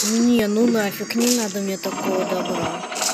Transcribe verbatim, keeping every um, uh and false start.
Не, ну нафиг, не надо мне такого добра.